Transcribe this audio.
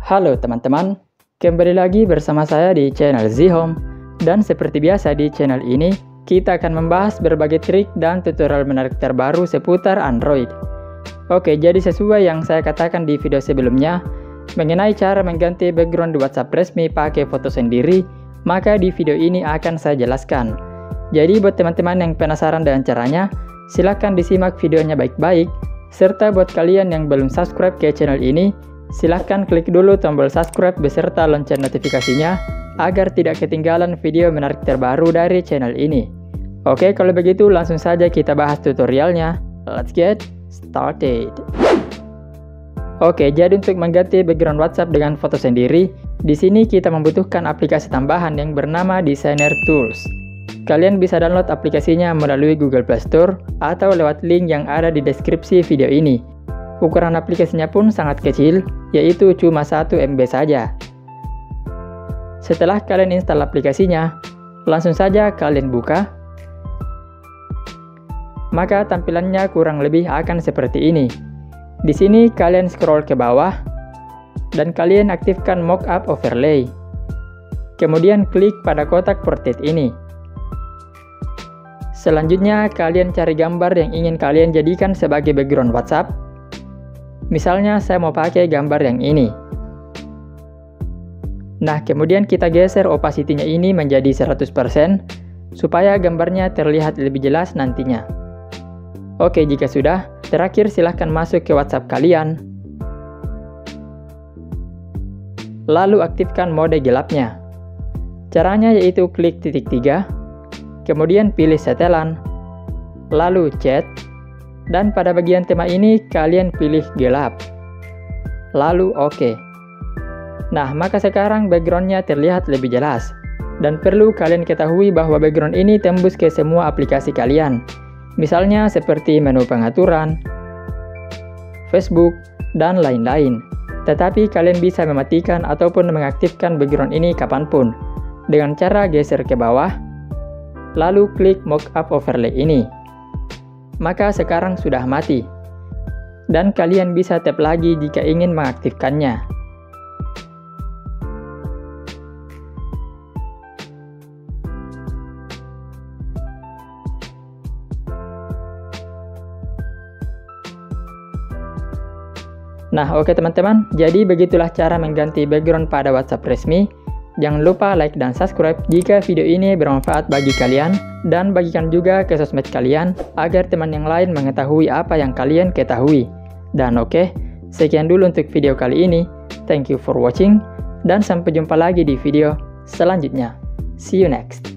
Halo teman-teman, kembali lagi bersama saya di channel Zihome. Dan seperti biasa di channel ini, kita akan membahas berbagai trik dan tutorial menarik terbaru seputar Android. Oke, jadi sesuai yang saya katakan di video sebelumnya, mengenai cara mengganti background di WhatsApp resmi pakai foto sendiri, maka di video ini akan saya jelaskan. Jadi buat teman-teman yang penasaran dengan caranya, silahkan disimak videonya baik-baik. Serta buat kalian yang belum subscribe ke channel ini, silahkan klik dulu tombol subscribe beserta lonceng notifikasinya agar tidak ketinggalan video menarik terbaru dari channel ini. Oke, kalau begitu langsung saja kita bahas tutorialnya. Let's get started. Oke, jadi untuk mengganti background WhatsApp dengan foto sendiri, di sini kita membutuhkan aplikasi tambahan yang bernama Designer Tools. Kalian bisa download aplikasinya melalui Google Play Store atau lewat link yang ada di deskripsi video ini. Ukuran aplikasinya pun sangat kecil, yaitu cuma 1 MB saja. Setelah kalian install aplikasinya, langsung saja kalian buka. Maka tampilannya kurang lebih akan seperti ini. Di sini kalian scroll ke bawah, dan kalian aktifkan Mockup Overlay. Kemudian klik pada kotak portrait ini. Selanjutnya kalian cari gambar yang ingin kalian jadikan sebagai background WhatsApp. Misalnya saya mau pakai gambar yang ini. Nah, kemudian kita geser opacity-nya ini menjadi 100% supaya gambarnya terlihat lebih jelas nantinya. Oke, jika sudah, terakhir silahkan masuk ke WhatsApp kalian. Lalu aktifkan mode gelapnya. Caranya yaitu klik titik 3, kemudian pilih setelan, lalu chat. Dan pada bagian tema ini, kalian pilih gelap. Lalu oke. Nah, maka sekarang backgroundnya terlihat lebih jelas. Dan perlu kalian ketahui bahwa background ini tembus ke semua aplikasi kalian. Misalnya seperti menu pengaturan, Facebook, dan lain-lain. Tetapi kalian bisa mematikan ataupun mengaktifkan background ini kapanpun. Dengan cara geser ke bawah, lalu klik Mockup Overlay ini. Maka sekarang sudah mati. Dan kalian bisa tap lagi jika ingin mengaktifkannya. Nah, oke teman-teman, jadi begitulah cara mengganti background pada WhatsApp resmi. Jangan lupa like dan subscribe jika video ini bermanfaat bagi kalian, dan bagikan juga ke sosmed kalian agar teman yang lain mengetahui apa yang kalian ketahui. Dan oke, sekian dulu untuk video kali ini. Thank you for watching, dan sampai jumpa lagi di video selanjutnya. See you next.